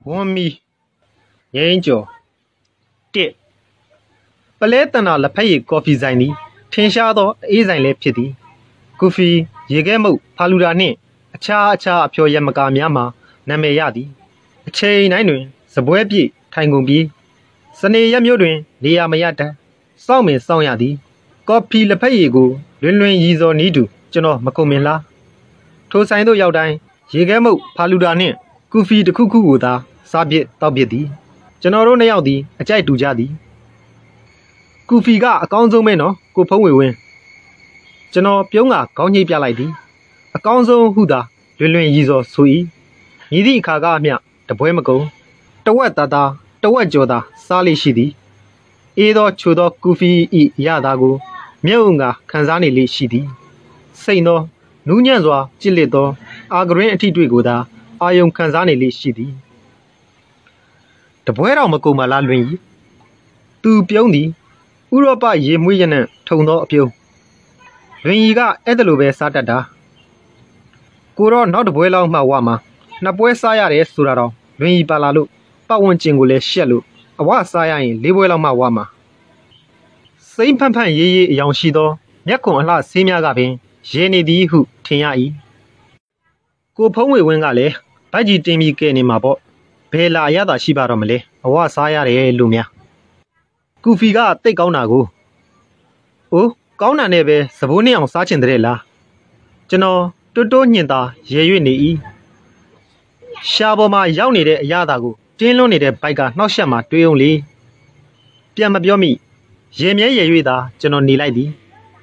ဝန်မီငိမ့်ကျော်တစ်ပလဲတနာလက်ဖက်ရည်ကော်ဖီဆိုင်သည်ထင်ရှားသောအေးဆိုင်လည်းဖြစ်သည်ကူဖီရေခဲမုတ်ဖာလူဒါနှင့်အခြားအဖျော်ရမကာများမှာနာမည်ရသည်အချိန်တိုင်းတွင်စပွဲပြည့်ထိုင်ကုန်ပြီးစနေရက်မျိုးတွင်နေရာမရတတ်စောင့်မင်စောင့်ရသည်ကော်ဖီလက်ဖက်ရည်ကိုလွင်ရည်စော်နီးတူကျွန်တော်မကုန်မင်လားထိုဆိုင်သို့ရောက်တိုင်းရေခဲမုတ်ဖာလူဒါနှင့်ကူဖီတစ်ခုခုကိုသာစားပြစ်တောက်ပြစ်သည်ကျွန်တော်တို့နှစ်ယောက်သည်အကြိုက်တူကြသည်ကူဖီကအကောင်းဆုံးပဲနော်ကိုဖုံးဝေဝင်းကျွန်တော်ပြုံးကခေါင်းညှိပြလိုက်သည်အကောင်းဆုံးဟုသာလွင်ရည်စော်ဆို၏မြည်သည့်အခါကအမျှတပွဲမကုန်တဝက်သားတဝက်ကျော်သာစားလိရှိသည်အေးသောချိုသောကူဖီ၏ရတာကိုမြုပ်ငါခံစားနေလိရှိသည်စိတ်သောနူးညံ့စွာကြစ်လက်သောအာဂရင်းအထိတွေ့ကိုသာအာယုံခံစားနေလိရှိသည်တပွဲတော်မကုန်မလားလွင်ကြီးသူပြုံးသည်ဥရောပရေမွေးရနံ့ထုံသောအပြုံးလွင်ကြီးကအဲ့ဒါလိုပဲစားတတ်တာကိုတော့နောက်တပွဲလောက်မှဝမှာနှစ်ပွဲစားရတယ်ဆိုတာတော့လွင်ကြီးပါလာလို့ပတ်ဝန်းကျင်ကိုလည်းရှက်လို့အဝစားရရင်၄ပွဲလောက်မှဝမှာစိမ့်ဖန့်ရေးအယောင်ရှိသောမျက်ခွန်အလှဆေးများကပင်ရေနေသည်ဟုထင်ရ၏ကိုဖုံးဝေဝင်းကလည်းဗိုက်ကြီးတင်ပြီးကဲနေမှာပေါ့ဘယ်လာရတာရှိပါတော့မလဲအဝစားရတယ်လို့များကူဖီကတိတ်ကောင်းတာကိုအိုးကောင်းတာနဲ့ပဲစပိုးနှစ်အောင်စားချင်တဲ့လားကျွန်တော်တိုးညင်သာရေရွေ့နေ၏ရှားပေါ်မှာရောက်နေတဲ့အရာသာကိုတင်းလွန်းနေတဲ့ဘိုက်ကနှောက်ယှက်မှတွေးအောင်လေပြန်မပြောမိရေမြဲရေရွေ့သာကျွန်တော်နေလိုက်သည်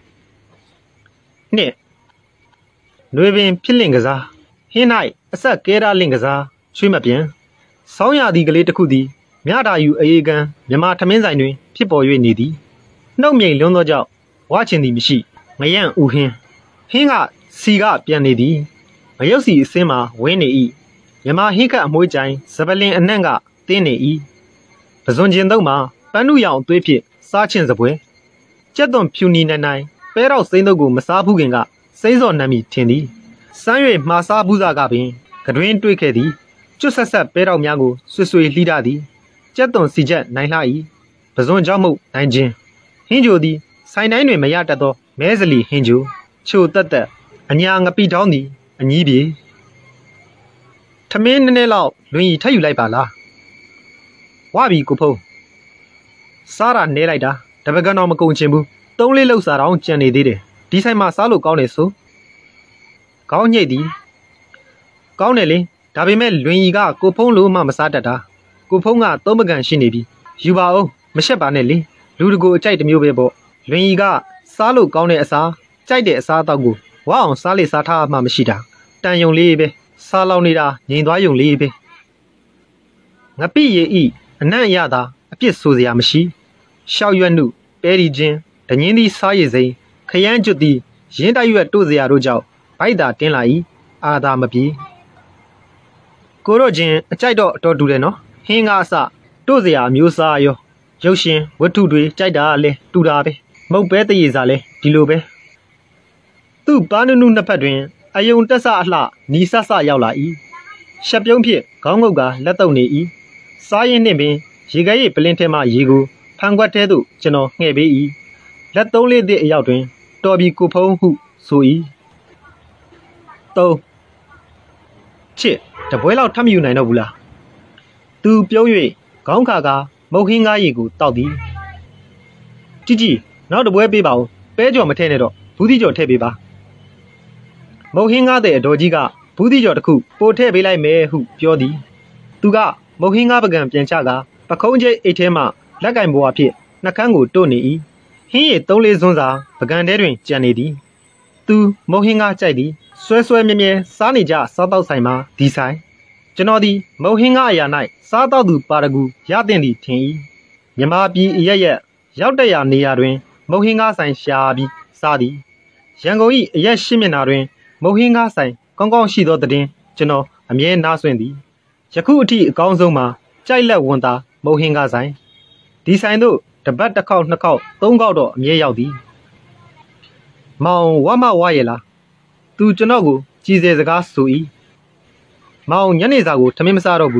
နှစ်နှွေပင်ဖြစ်လင့်ကစားဟင်း၌အဆက်ကဲတာလင့်ကစားချွေးမပြန်ဆောင်းရသည်ကလေးတစ်ခုသည်မြတာယူအေးကန်မြမထမင်းဆိုင်တွင်ဖြစ်ပေါ်၍နေသည်နှုတ်မြိန်လွန်းသောကြောင့်ဝါချင်သည်မရှိငရန့်ဥဟင်းကစီကပြန်နေသည်မရုပ်စီအစင်းမှာဝင်းနေ၏မြမဟင်းခတ်အမွှေးကြိုင်စပလင်အနှံ့ကတင်းနေ၏ပဇွန်ကျင်တုံးမှာပန်းနုရောင်အသွေးဖြစ်စားချင်းစပွဲကြက်သွန်ဖြူနီနိုင်ပဲတော့စိမ့်တုပ်ကိုမစားဘူးခင်ကစိမ့်စော်နမ်းမိထင်သည်စမ်း၍မှားစားဘူးစားကပင်ကတွင်တွေ့ခဲ့သည်ကျွတ်ဆက်ပဲတော့များကိုဆွေလှီးတာသည်ကြက်သွန်စီချက်နိုင်လှ၏ပဇွန်ကြောင့်မုတ်နိုင်ခြင်းဟင်းကြိုသည်ဆိုင်တိုင်းတွင်မရတတ်သောမဲစလီဟင်းကြိုချိုတက်အညာငပိတောင်းသည်အညီးပြေထမင်းနည်းနည်းလောက်လွင်ရီထပ်ယူလိုက်ပါလားဝပြီကိုဖုံးစားတာနဲလိုက်တာတပကန်တော့မကုန်ချင်ဘူးသုံးလေးလောက်စားတော့ကြံနေသေးတယ်ဒီဆိုင်မှာစားလို့ကောင်းတယ်ဆိုခေါင်းညိတ်သည်ကောင်းတယ်လေဒါပေမဲ့လွင်ရီကကိုဖုံးလို့မှမစားတတ်တာကိုဖုံးကသုံးပကံရှိနေပြီယူပါအောင်မရှက်ပါနဲ့လေလူတကိုအကြိုက်တစ်မျိုးပဲပေါ့လွင်ရီကစားလို့ကောင်းတဲ့အစားကြိုက်တဲ့အစားတော့ကိုဝအောင်စားလေစားထားမှမရှိတာတန်ယုံလေးပဲစားလောက်နေတာငြိမ်သွားယုံလေးပဲငပိရဤအနံ့ရတာအပြစ်ဆိုစရာမရှိရှောက်ရွက်နှုပဲဒီချင်းဒငင်းသည်စားရည်စိမ်းခရမ်းကျွတ်သည်ရင်းတိုက်ရွက်တို့စရာတို့ကြောင့်ဗိုက်သာတင်းလာ၏အာသာမပြေကိုတို့ချင်းအကြိုက်တော့အတော်တူတယ်နော်ဟင်းကအစတို့စရာမျိုးစားရောရုပ်ရှင်ဝတ္ထုတွေကြိုက်တာလဲတူတာပဲမုတ်ပဲတရေစားလဲဒီလိုပဲသူ့ပါနုနုနှစ်ဖက်တွင်အယုံတက်ဆအလှနီဆဆရောက်လာ၏ရှက်ပြုံးဖြစ်ခေါင်းငုတ်ကလက်တုပ်နေ၏စားရင်နှင့်ပင်ရေခဲရိပ်ပလင်းထဲမှရေကိုဖန်ခွက်ထဲသို့ကျွန်တော်ငှဲ့ပေး၏လက်သုံးလေးသည့်အရောက်တွင်တော်ပြီကိုဖုံးဟုဆို၏သုံးချစ်တပွဲလောက်ထပ်မယူနိုင်တော့ဘူးလားသူပြုံး၍ခေါင်းခါကမုတ်ဟင်းကားရည်ကိုတောက်သည်ကြည့်နောက်တပွဲပေးပါဦးပဲကြော်မထည့်နဲ့တော့ဘူးသီးကြော်ထည့်ပေးပါမုတ်ဟင်းကားတဲ့အတော်ကြီးကဘူးသီးကြော်တစ်ခုပို့ထည့်ပေးလိုက်မယ်ဟုပြောသည်သူကမုတ်ဟင်းကားပကံပြန်ချကပခုံးကျိတ်အိတ်ထဲမှလက်ကင်ဘွားဖြစ်နှကန်းကိုတို့နေ၏ဟင်းရည်3-4စွန်းစာပကံထဲတွင်ကြံနေသည်သူမုတ်ဟင်းကားကြိုက်သည်ဆွဲမြဲမြဲစားနေကြစားတော့ဆိုင်မှာဒီဆိုင်ကျွန်တော်သည်မုတ်ဟင်းကားအရာ၌စားတော့သူပါရဂူရတဲ့သည်ထင်၏မြမပြည်အရက်ရောက်တရာနေရာတွင်မုတ်ဟင်းကားဆိုင်ရှာပြီးစားသည်ရန်ကုန်၏အရက်ရှင်းမျက်နှာတွင်မုတ်ဟင်းကားဆိုင်ကောင်းကောင်းရှိသောတဲ့ကျွန်တော်အမြဲနားဆွင့်သည်ယခုအထိအကောင်းဆုံးမှာကြိုက်လက်ဝန်သာမုတ်ဟင်းကားဆိုင်ဒီဆိုင်တို့တပတ်တစ်ခေါက်နှစ်ခေါက်သုံးခေါက်တော့အမြဲရောက်သည်မောင်ဝမဝရဲ့လားသူကျွန်တော်ကိုကြည်စဲစကားဆို၏မောင်ညနေစာကိုထမင်းမစားတော့ဘူးလေ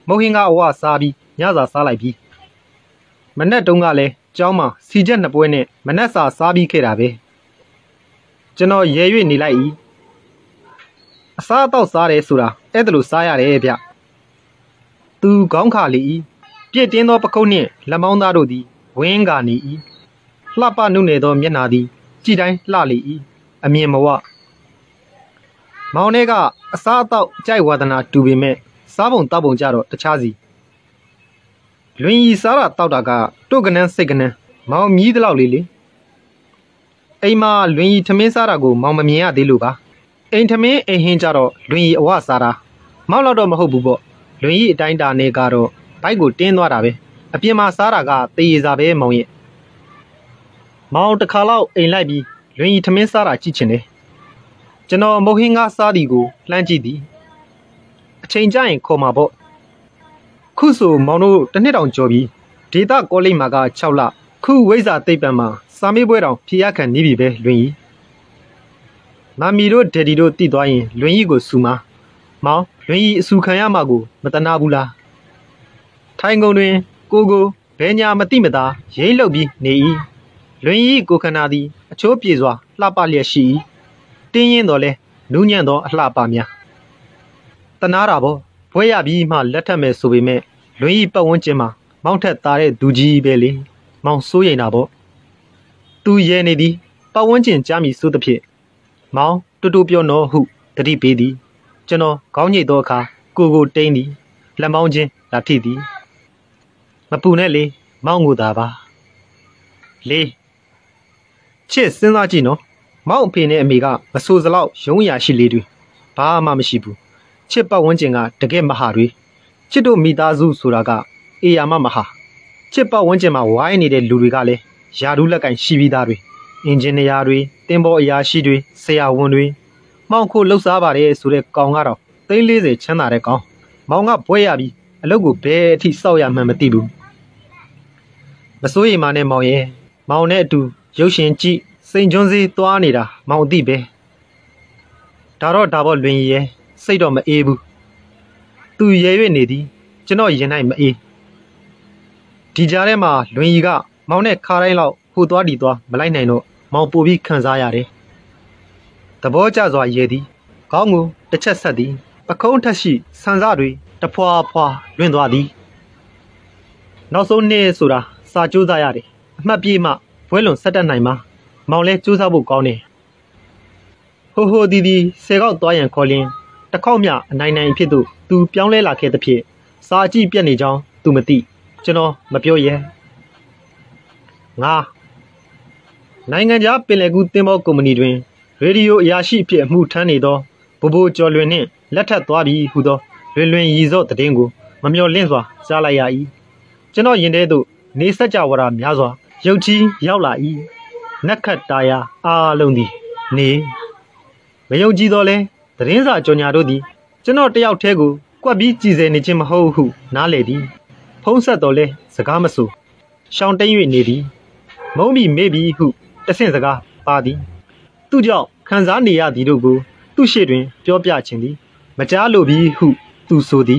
မုတ်ဟင်းကအဝစားပြီးညစာစားလိုက်ပြီမနဲ့တုန်းကလည်းကျောင်းမှာစီချက်နှစ်ပွဲနဲ့မနဲ့စာစားပြီးခဲ့တာပဲကျွန်တော်ရဲ၍နေလိုက်၏အစားအသောက်စားတယ်ဆိုတာအဲ့ဒါလိုစားရတယ်ဗျသူခေါင်းခါလေ၏ပြည့်တင်းသောပခုံးနှင့်လက်မောင်းသားတို့သည်ဝင်းကနေ၏လှပနုနယ်သောမျက်နာသည်ကြည်တိုင်းလှလေ၏အမြင်မဝမောင်ထဲကအစားအသောက်ကြိုက်ဝါဒနာတူပေမဲ့စားပုံတောက်ပုံကြတော့တခြားစီလွင်ရီစားတာတောက်တာကတို့ကနန်းစိတ်ကနန်းမောင်မြည်တလောက်လေးလေအိမ်မှာလွင်ရီထမင်းစားတာကိုမောင်မမြင်ရသေးလို့ပါအိမ်ထမင်းအိမ်ဟင်းကြတော့လွင်ရီအဝစားတာမောက်တော့မဟုတ်ဘူးပေါ့လွင်ရီအတိုင်းတာနဲ့ကတော့ဘိုက်ကိုတင်းသွားတာပဲအပြင်မှာစားတာကတေးရစာပဲမောင်ရဲ့မောင်တစ်ခါလောက်အိမ်လိုက်ပြီးလွင်ရီထမင်းစားတာကြည့်ချင်တယ်ကျွန်တော်မုတ်ဟင်းကားစားသည်ကိုလှမ်းကြည့်သည်အချိန်ကျရင်ခေါ်မှာပေါ့ခုဆိုမောင်တို့တစ်နှစ်တောင်ကျော်ပြီဒေတာကောလိပ်မှာက6လခုဝိဇ္ဇာသိပ္ပံမှာစာမေးပွဲတောင်ဖြေရခံနေပြီပဲလွင်ရီမမီတို့ဒက်ဒီတို့တည်သွားရင်လွင်ရီကိုစူမှာမောင်လွင်ရီအစူခံရမှာကိုမတနာဘူးလားထိုင်ကုန်တွင်ကိုဘဲညာမတိမသာရိမ့်လုတ်ပြီးနေ၏လွင်ရီကိုခန္ဓာသည်အချိုးပြေစွာလှပလျက်ရှိ၏တင်းရင်တော်လဲနူးညံ့သောအလှပများတနာတာပေါ့ဘွဲရပြီးမှလက်ထပ်မယ်ဆိုပေမဲ့လွင်ရီပတ်ဝန်းကျင်မှာမောင်းထက်သားတဲ့ဒူကြီးပဲလေမောင်စိုးရိမ်တာပေါ့သူရဲနေသည်ပတ်ဝန်းကျင်ကြားမိစိုးသဖြင့်မောင်တူတူပြောနော်ဟုတတိပေးသည်ကျွန်တော်ခေါင်းညိတ်သောအခါကိုတိန်သည်လက်မောင်းချင်းလာထိသည်မပူနဲ့လေမောင်ကိုသာပါလေချစ်စဉ်းစားကြည့်နော်မောင်အဖေနဲ့အမေကမဆိုစလောက်ရုံးရရှိလေတွေဘာမှမရှိဘူးချစ်ပတ်ဝန်းကျင်ကတကယ်မဟာတွေချစ်တို့မိသားစုဆိုတာကအေယာမမဟာချစ်ပတ်ဝန်းကျင်မှာဝိုင်းနေတဲ့လူတွေကလည်းယာဒူးလက်ကင်ရှိပြီးသားတွေအင်ဂျင်နီယာတွေတင်ပေါ်အရာရှိတွေဆရာဝန်တွေမောင်ခိုလှုပ်ရှားပါတယ်ဆိုတဲ့ကောင်ကတော့340ချမ်းသာတဲ့ကောင်မောင်ကဘွဲရပြီးအလုပ်ကိုဘယ်အထိစောက်ရမှန်းမသိဘူးမစိုးရိမ်ပါနဲ့မောင်ရဲ့မောင်နဲ့အတူရုပ်ရှင်ကြည့်စိန်ကျွန်းစေးသွားနေတာမောင်အသိပဲဒါပေါ့လွင်ရီရဲ့စိတ်တော့မအေးဘူးသူရဲ၍နေသည်ကျွန်တော်ရင်၌မအေးဒီကြားထဲမှာလွင်ရီကမောင်နဲ့ခါတိုင်းလောက်ဟိုသွားဒီသွားမလိုက်နိုင်တော့မောင်ပို့ပြီးခံစားရတယ်သဘောကျစွာရဲသည်ခေါင်းကိုတစ်ချက်ဆက်သည်ပခုံးထက်ရှိဆန်စတွေတဖွာဖွာလွင့်သွားသည်နောက်ဆုံးနေ့ဆိုတာစာကြိုးစားရတယ်အမှတ်ပြေးမှဘွဲလွန်ဆက်တက်နိုင်မှာမောင်လဲကြိုးစားဖို့ကောင်းတယ်ဟိုဒီ10ခေါက်သွားရန်ခေါ်လင်းတစ်ခေါက်မျှအနိုင်နိုင်ဖြစ်သူပြောင်းလဲလာခဲ့သဖြင့်စာကြည့်ပြက်နေကြောင်းသူမသိကျွန်တော်မပြောရဲငါနိုင်ငံခြားပင်လယ်ကူးသင်္ဘောကုမ္ပဏီတွင်ရေဒီယိုအရာရှိအဖြစ်အမှုထမ်းနေသောဘိုကျော်လွင်နှင့်လက်ထပ်သွားပြီးဟူသောလွင်ရီစော့သတင်းကိုမမျှော်လင့်စွာကြားလိုက်ရ၏ကျွန်တော်ရင်ထဲသို့နေစကြဝဠာများစွာရုပ်ချီးရောက်လာ၏နက်ခတ်တာယာအားလုံးသည်နေမယုံကြည်တော့လဲသတင်းစာကြော်ညာတို့သည်ကျွန်တော်တယောက်တည်းကိုကွက်ပြီးကြည်စဲနေခြင်းမဟုတ်ဟုနားလေသည်ဖုံးဆက်တော်လဲစကားမဆိုရှောင်းတိန်၍နေသည်မုံပြီးမေ့ပြီးဟုတဆင့်စကားပါသည်သူကြောင့်ခံစားနေရသည်တို့ကိုသူ့ရှေ့တွင်ပြောပြခြင်းသည်မကြားလိုပြီးဟုသူဆိုသည်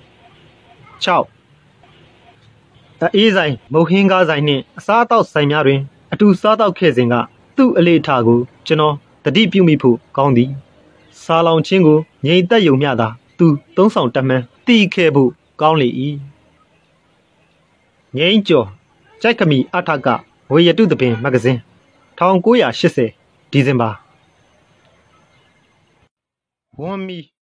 6အေးဆိုင်မုတ်ဟင်းကားဆိုင်နှင့်အစားအသောက်ဆိုင်များတွင်အတူစားသောက်ခဲ့စဉ်ကသူ့အလေထားကိုကျွန်တော်တတိပြုမိဖို့ကောင်းသည်စားလောင်ချင်းကိုငြိမ်သက်ယုံမျှသာသူသုံးဆောင်တမှန်တီးခဲ့ဖို့ကောင်းလေ၏ငိမ့်ကျော်ကြိုက်ခမီအထကဝေရတုသပင်မဂ္ဂဇင်း1980ဒီဇင်ဘာဝွန်မီ